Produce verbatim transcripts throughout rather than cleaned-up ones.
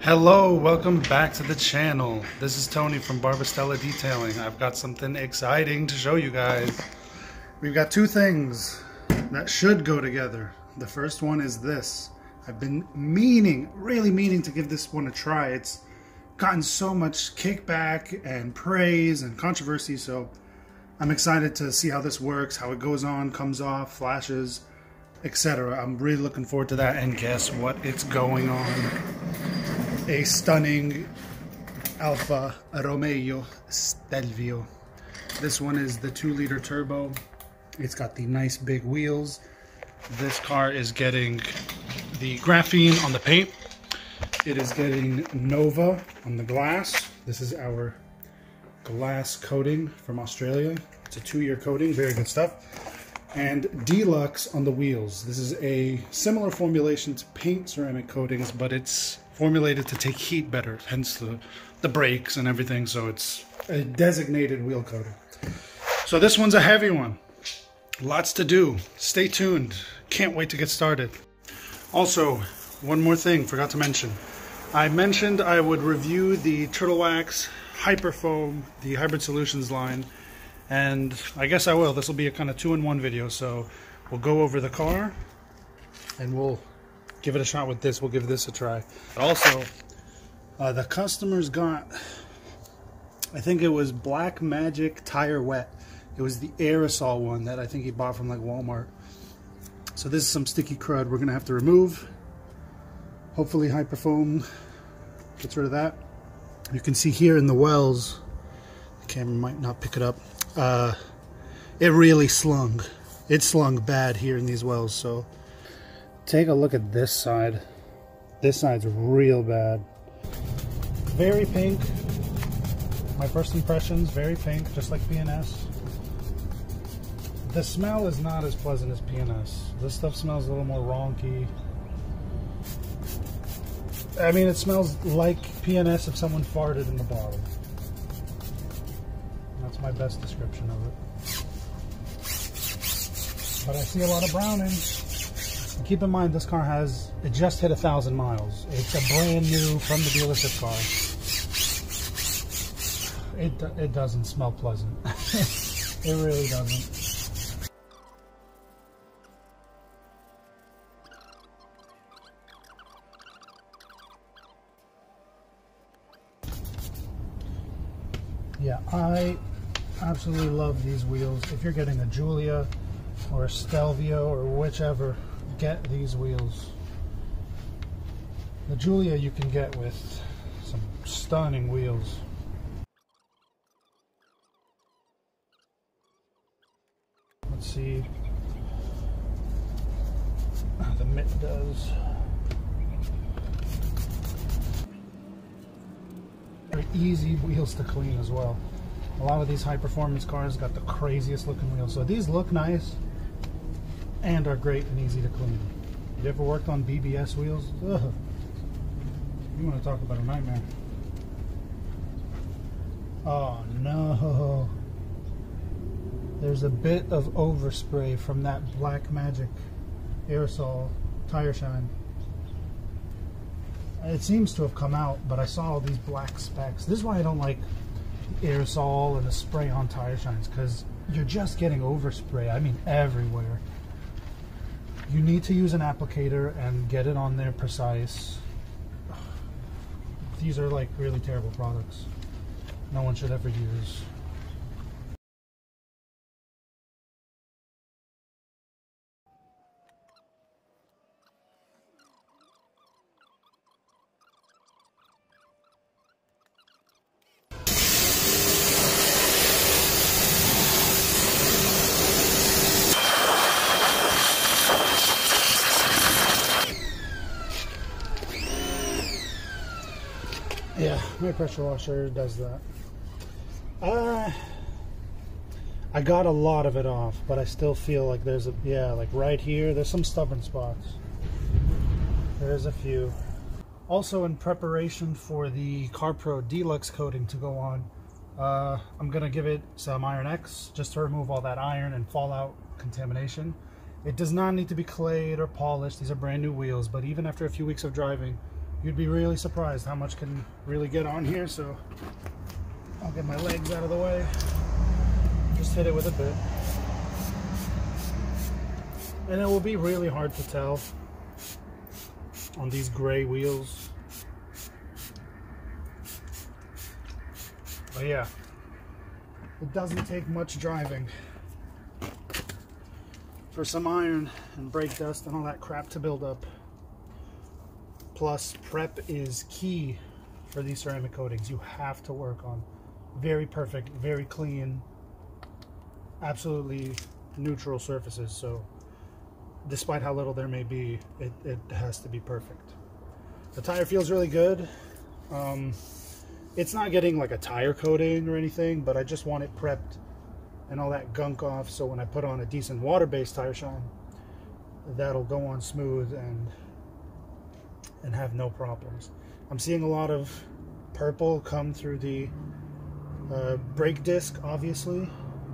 Hello, welcome back to the channel. This is Tony from Barbastella Detailing. I've got something exciting to show you guys. We've got two things that should go together. The first one is this. I've been meaning, really meaning to give this one a try. It's gotten so much kickback and praise and controversy, so I'm excited to see how this works, how it goes on, comes off, flashes, et cetera. I'm really looking forward to that, and guess what? It's going on. A stunning Alfa Romeo Stelvio. This one is the two liter turbo. It's got the nice big wheels. This car is getting the graphene on the paint. It is getting Nova on the glass. This is our glass coating from Australia. It's a two-year coating, very good stuff. And Deluxe on the wheels. This is a similar formulation to paint ceramic coatings, but it's formulated to take heat better, hence the, the brakes and everything, so it's a designated wheel coating. So this one's a heavy one. Lots to do. Stay tuned. Can't wait to get started. Also, one more thing, forgot to mention. I mentioned I would review the Turtle Wax Hyperfoam, the Hybrid Solutions line, and I guess I will. This will be a kind of two-in-one video, so we'll go over the car and we'll give it a shot with this. We'll give this a try. Also, uh, the customers got, I think it was Black Magic Tire Wet. It was the aerosol one that I think he bought from like Walmart. So this is some sticky crud we're gonna have to remove. Hopefully Hyperfoam gets rid of that. You can see here in the wells, the camera might not pick it up, uh, it really slung. It slung bad here in these wells, so take a look at this side. This side's real bad. Very pink. My first impressions, very pink, just like P N S. The smell is not as pleasant as P N S. This stuff smells a little more ronky. I mean, it smells like P N S if someone farted in the bottle. That's my best description of it. But I see a lot of browning. And keep in mind, this car has, it just hit a thousand miles. It's a brand new, from the dealership car. It, it doesn't smell pleasant. It really doesn't. Yeah, I absolutely love these wheels. If you're getting a Giulia or a Stelvio or whichever, get these wheels. The Giulia you can get with some stunning wheels. Let's see how the mitt does. Very easy wheels to clean as well. A lot of these high performance cars got the craziest looking wheels. So these look nice and are great and easy to clean. You ever worked on B B S wheels? Ugh. You want to talk about a nightmare. Oh no. There's a bit of overspray from that Black Magic aerosol tire shine. It seems to have come out, but I saw all these black specks. This is why I don't like aerosol and the spray on tire shines, because you're just getting overspray. I mean, everywhere. You need to use an applicator and get it on there precise. These are like really terrible products. No one should ever use. Yeah, my pressure washer does that. Uh, I got a lot of it off, but I still feel like there's a, yeah, like right here, there's some stubborn spots. There's a few. Also, in preparation for the CarPro Deluxe coating to go on, uh, I'm going to give it some Iron X just to remove all that iron and fallout contamination. It does not need to be clayed or polished. These are brand new wheels, but even after a few weeks of driving, you'd be really surprised how much can really get on here. So I'll get my legs out of the way, just hit it with a bit, and it will be really hard to tell on these gray wheels. But yeah, it doesn't take much driving for some iron and brake dust and all that crap to build up. Plus, prep is key for these ceramic coatings. You have to work on very perfect, very clean, absolutely neutral surfaces. So despite how little there may be, it, it has to be perfect. The tire feels really good. Um, it's not getting like a tire coating or anything, but I just want it prepped and all that gunk off, so when I put on a decent water-based tire shine, that'll go on smooth and and have no problems. I'm seeing a lot of purple come through the uh, brake disc, obviously.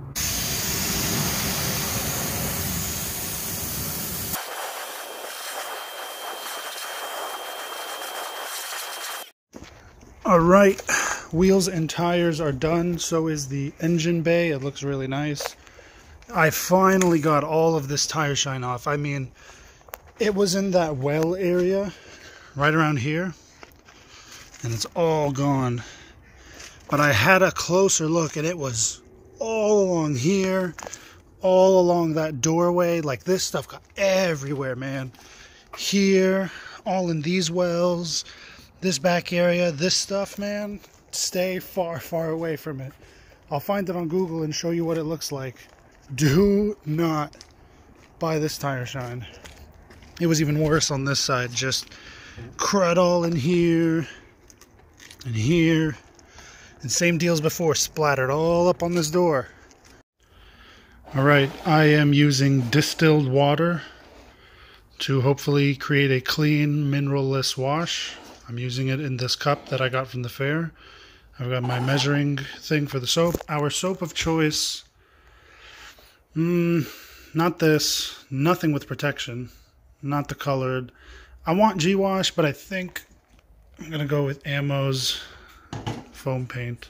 All right, wheels and tires are done. So is the engine bay. It looks really nice. I finally got all of this tire shine off. I mean, it was in that well area right around here, and it's all gone. But I had a closer look, and it was all along here, all along that doorway. Like, this stuff got everywhere, man. Here, all in these wells, this back area, this stuff, man, stay far, far away from it. I'll find it on Google and show you what it looks like. Do not buy this tire shine. It was even worse on this side. Just crud all in here and here. And same deal as before, splattered all up on this door. Alright, I am using distilled water to hopefully create a clean, mineral-less wash. I'm using it in this cup that I got from the fair. I've got my measuring thing for the soap. Our soap of choice, mm, not this, nothing with protection, not the colored. I want G-Wash, but I think I'm going to go with Ammo's foam paint.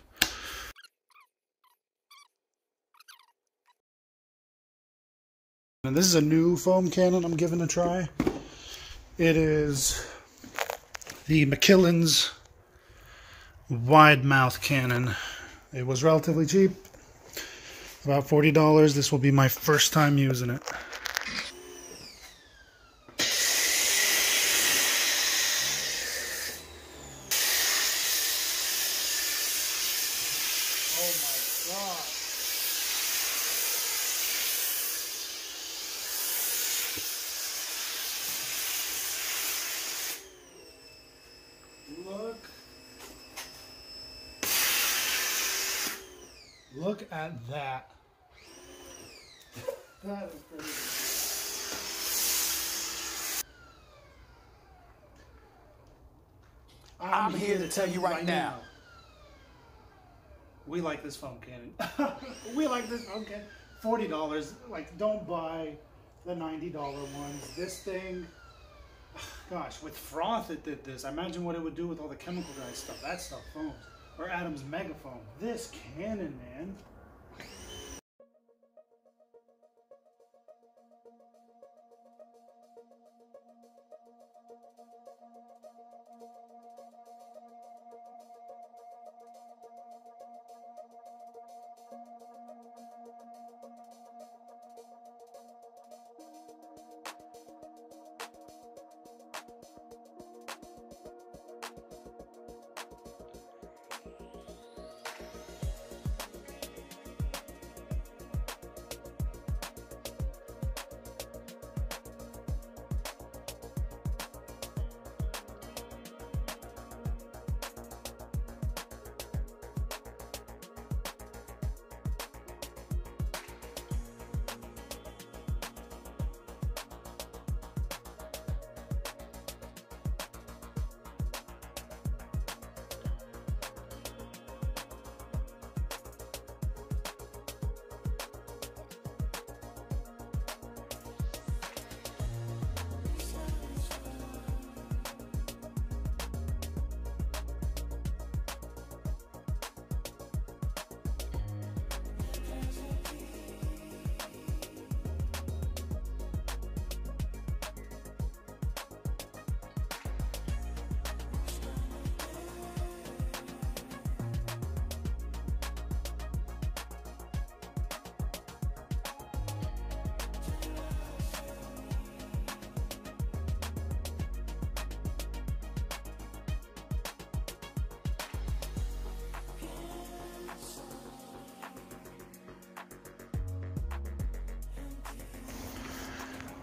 And this is a new foam cannon I'm giving a try. It is the McKillen's wide mouth cannon. It was relatively cheap, about forty dollars. This will be my first time using it. Oh my God. Look. Look at that. That is crazy. I'm, I'm here to tell you right, right now. now. We like this foam cannon. We like this foam cannon. forty dollars. Like, don't buy the ninety dollar ones. This thing, gosh, with froth it did this. I imagine what it would do with all the chemical guy stuff. That stuff foams. Or Adam's Mega Foam. This cannon, man.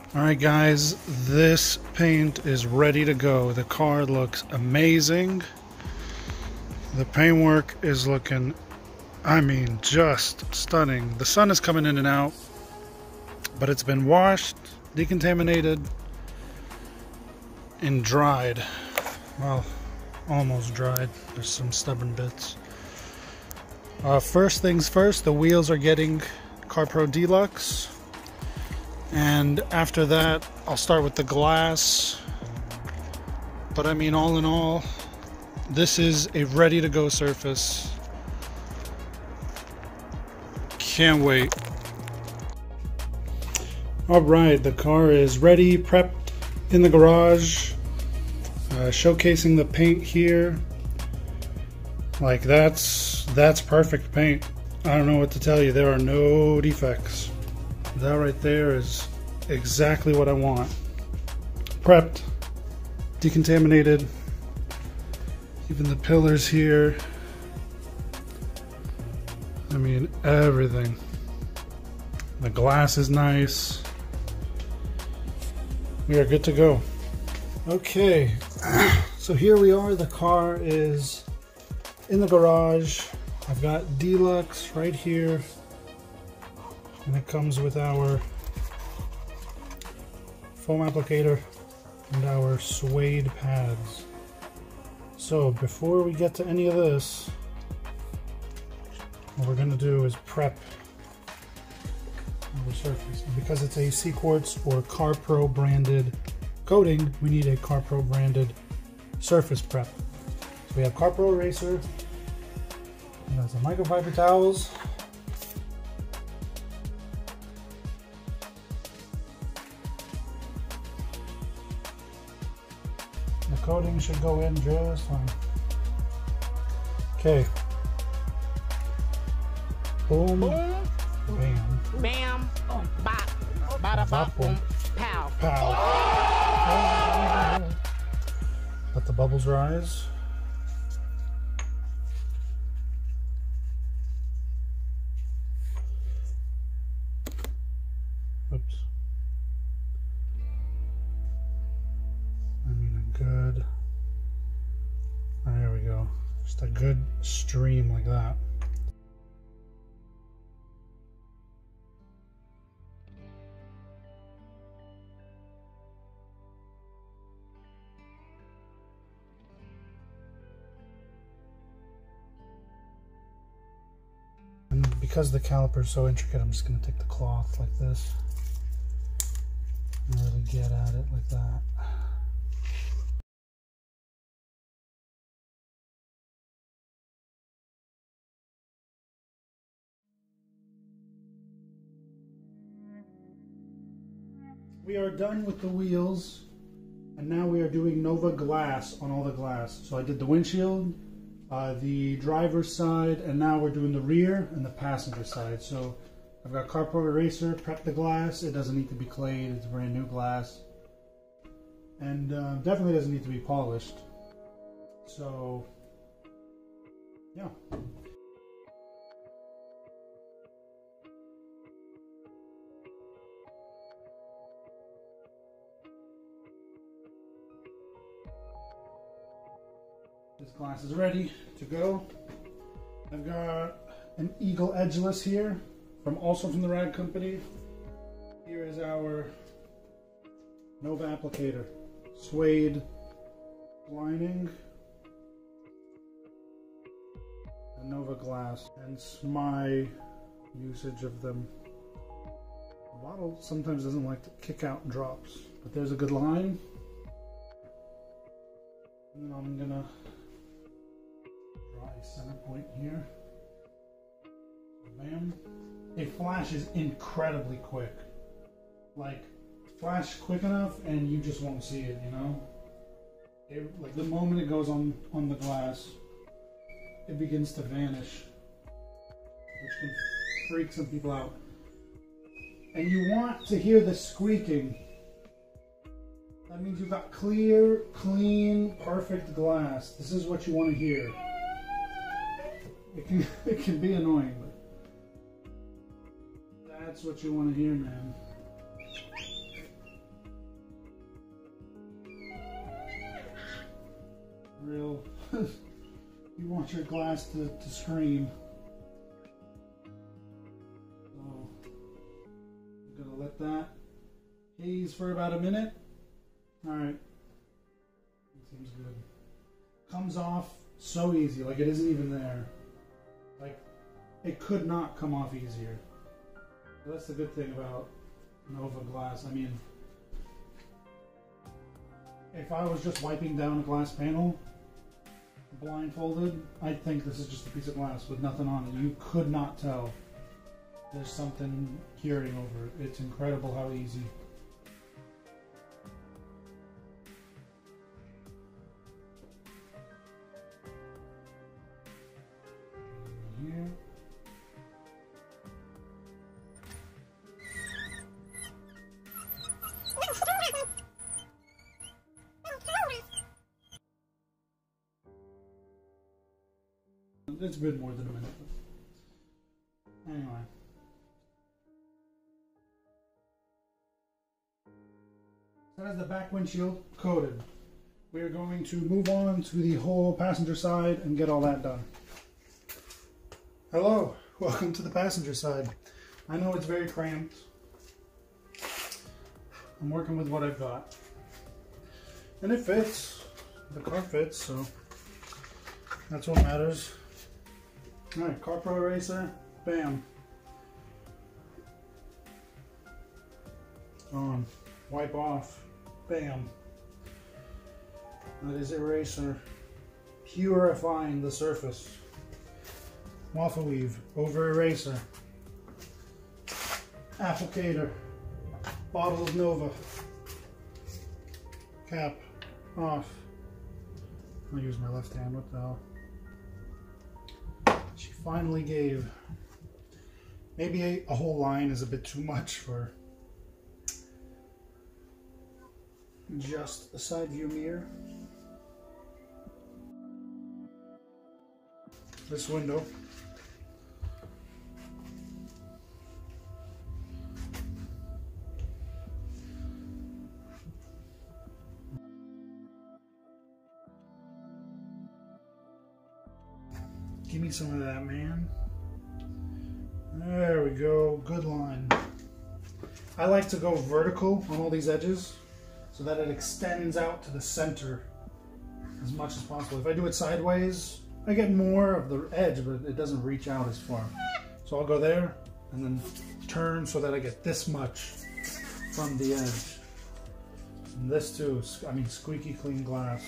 Alright guys, this paint is ready to go. The car looks amazing. The paintwork is looking, I mean, just stunning. The sun is coming in and out, but it's been washed, decontaminated, and dried. Well, almost dried. There's some stubborn bits. Uh, first things first, the wheels are getting CarPro Deluxe. And after that, I'll start with the glass. But I mean, all in all, this is a ready to go surface. Can't wait. Alright, the car is ready, prepped in the garage. Uh, showcasing the paint here. Like that's, that's perfect paint. I don't know what to tell you, there are no defects. That right there is exactly what I want. Prepped, decontaminated, even the pillars here. I mean, everything. The glass is nice. We are good to go. Okay, so here we are. The car is in the garage. I've got Deluxe right here. And it comes with our foam applicator and our suede pads. So before we get to any of this, what we're going to do is prep the surface. And because it's a C-Quartz or CarPro branded coating, we need a CarPro branded surface prep. So we have CarPro eraser, and that's some microfiber towels. Coating should go in just fine. Okay. Boom. Boom. Bam. Bam. Boom. Bop. Bada bop. Boom. Pow. Pow. Let the bubbles rise. Oops. Good. There we go. Just a good stream like that. And because the caliper is so intricate, I'm just going to take the cloth like this and really get at it like that. We are done with the wheels, and now we are doing Nova glass on all the glass. So I did the windshield, uh, the driver's side, and now we're doing the rear and the passenger side. So I've got CarPro eraser, prepped the glass. It doesn't need to be clayed, it's brand new glass. And uh, definitely doesn't need to be polished. So, yeah. This glass is ready to go. I've got an Eagle Edgeless here, from also from the Rag Company. Here is our Nova applicator, suede lining, and Nova glass. Hence my usage of them. The bottle sometimes doesn't like to kick out and drops, but there's a good line. And then I'm gonna draw a center point here. Bam. It flashes incredibly quick. Like, flash quick enough and you just won't see it, you know? It, like the moment it goes on, on the glass, it begins to vanish, which can freak some people out. And you want to hear the squeaking. That means you've got clear, clean, perfect glass. This is what you want to hear. It can, it can be annoying, but that's what you want to hear, man. real, you want your glass to, to scream. So, I'm gonna let that haze for about a minute. Alright. Seems good. Comes off so easy, like it isn't even there. Like, it could not come off easier. So that's the good thing about Nova glass. I mean, if I was just wiping down a glass panel, blindfolded, I think this is just a piece of glass with nothing on it. You could not tell there's something curing over it. It's incredible how easy. Here. It's been more than a minute. Anyway. So that's the back windshield coated. We are going to move on to the whole passenger side and get all that done. Hello, welcome to the passenger side. I know it's very cramped. I'm working with what I've got. And it fits. The car fits, so that's what matters. Alright, Car Pro Eraser, bam. On, wipe off, bam. That is eraser, purifying the surface. Waffle weave, over eraser. Applicator, bottle of Nova. Cap, off. I'll use my left hand, what the hell. She finally gave. Maybe a, a whole line is a bit too much for just a side view mirror. This window. Give me some of that, man. There we go. Good line. I like to go vertical on all these edges so that it extends out to the center as much as possible. If I do it sideways, I get more of the edge, but it doesn't reach out as far. So I'll go there and then turn so that I get this much from the edge. And this too, I mean, squeaky clean glass.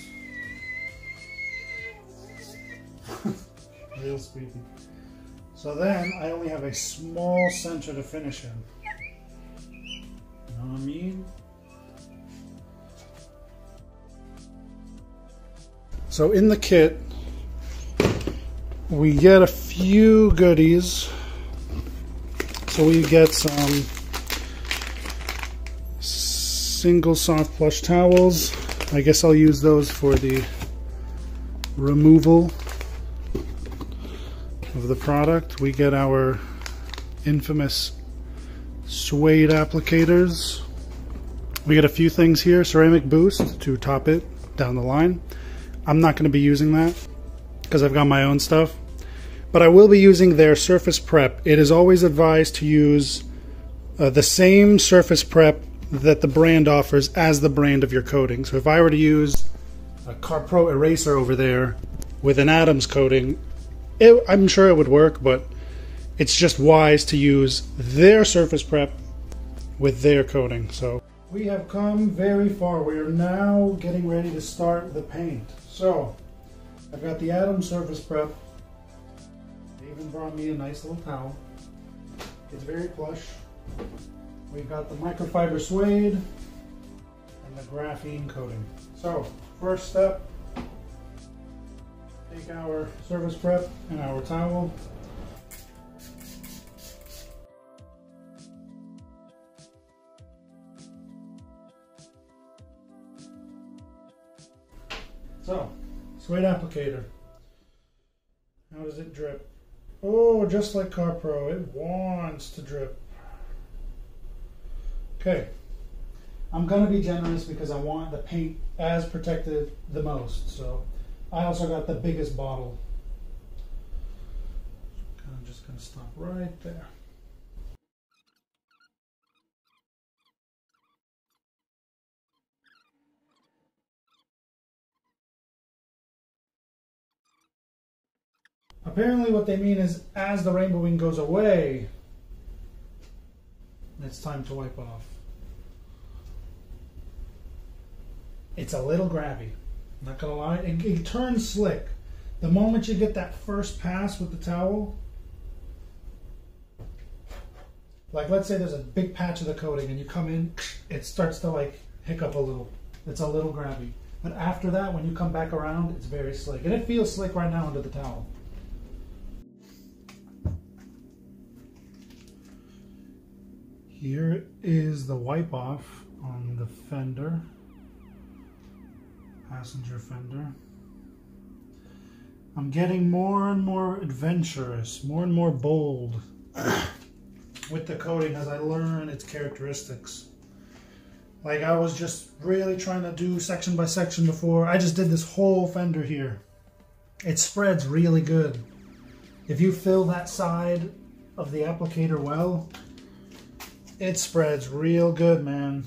Real squeaky. So then I only have a small center to finish in. You know what I mean? So in the kit, we get a few goodies. So we get some single soft plush towels. I guess I'll use those for the removal of the product. We get our infamous suede applicators. We get a few things here. Ceramic boost to top it down the line. I'm not going to be using that because I've got my own stuff, but I will be using their surface prep. It is always advised to use uh, the same surface prep that the brand offers as the brand of your coating. So if I were to use a Car Pro eraser over there with an Adams coating, It, I'm sure it would work, but it's just wise to use their surface prep with their coating. So we have come very far. We are now getting ready to start the paint. So I've got the Adams surface prep. They even brought me a nice little towel. It's very plush. We've got the microfiber suede and the graphene coating. So first step, take our surface prep and our towel. So, suede applicator. How does it drip? Oh, just like Car Pro, it wants to drip. Okay, I'm gonna be generous because I want the paint as protected the most. So I also got the biggest bottle. I'm just going to stop right there. Apparently what they mean is as the rainbow wing goes away, it's time to wipe off. It's a little grabby, not gonna lie. It, it turns slick. The moment you get that first pass with the towel, like let's say there's a big patch of the coating and you come in, it starts to like hiccup a little. It's a little grabby. But after that, when you come back around, it's very slick. And it feels slick right now under the towel. Here is the wipe off on the fender, passenger fender. I'm getting more and more adventurous, more and more bold with the coating as I learn its characteristics. Like I was just really trying to do section by section before. I just did this whole fender here. It spreads really good. If you fill that side of the applicator well, it spreads real good, man.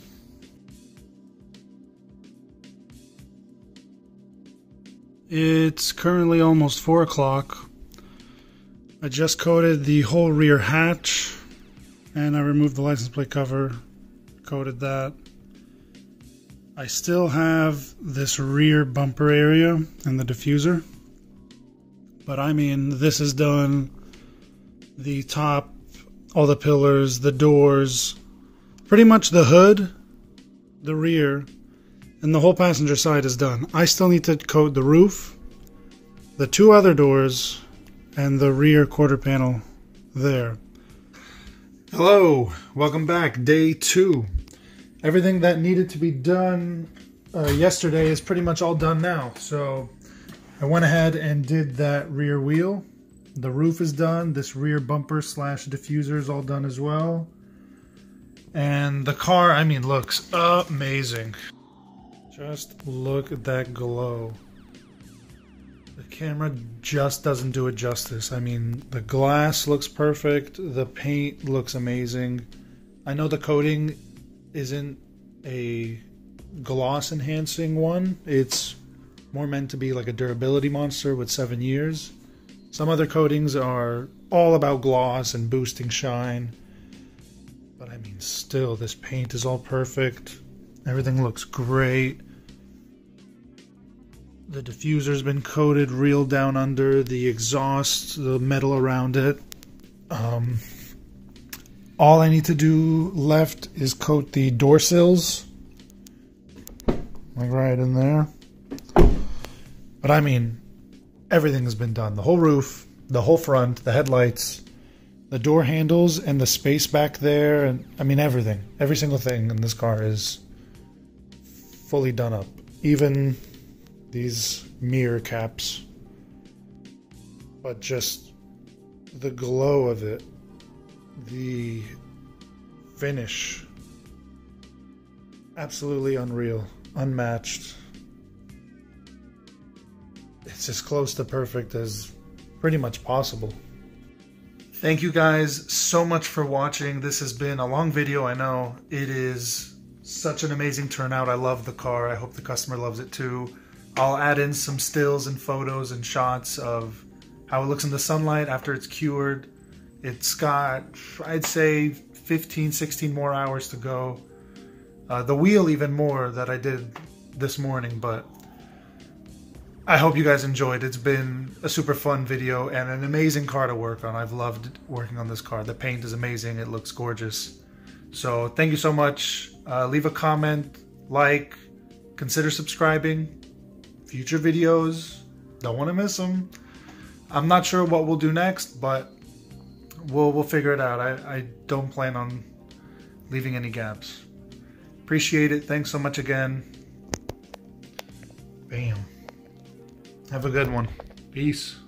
It's currently almost four o'clock. I just coated the whole rear hatch and I removed the license plate cover, coated that. I still have this rear bumper area and the diffuser, but I mean, this is done. The top, all the pillars, the doors, pretty much the hood, the rear, and the whole passenger side is done. I still need to coat the roof, the two other doors, and the rear quarter panel there. Hello, welcome back, day two. Everything that needed to be done uh, yesterday is pretty much all done now. So I went ahead and did that rear wheel. The roof is done. This rear bumper slash diffuser is all done as well. And the car, I mean, looks amazing. Just look at that glow. The camera just doesn't do it justice. I mean, the glass looks perfect. The paint looks amazing. I know the coating isn't a gloss enhancing one. It's more meant to be like a durability monster with seven years. Some other coatings are all about gloss and boosting shine. But I mean, still, this paint is all perfect. Everything looks great. The diffuser's been coated real down under. The exhaust, the metal around it. Um, all I need to do left is coat the door sills. Like right in there. But I mean, everything has been done. The whole roof, the whole front, the headlights, the door handles, and the space back there. And I mean, everything. Every single thing in this car is fully done up. Even these mirror caps. But just the glow of it. The finish. Absolutely unreal. Unmatched. It's as close to perfect as pretty much possible. Thank you guys so much for watching. This has been a long video, I know. It is such an amazing turnout. I love the car. I hope the customer loves it too. I'll add in some stills and photos and shots of how it looks in the sunlight after it's cured. It's got, I'd say, fifteen, sixteen more hours to go. Uh, the wheel even more that I did this morning, but I hope you guys enjoyed. It's been a super fun video and an amazing car to work on. I've loved working on this car. The paint is amazing. It looks gorgeous. So thank you so much. Uh, leave a comment, like, consider subscribing. Future videos, don't want to miss them. I'm not sure what we'll do next, but we'll, we'll figure it out. I, I don't plan on leaving any gaps. Appreciate it. Thanks so much again. Bam. Have a good one. Peace.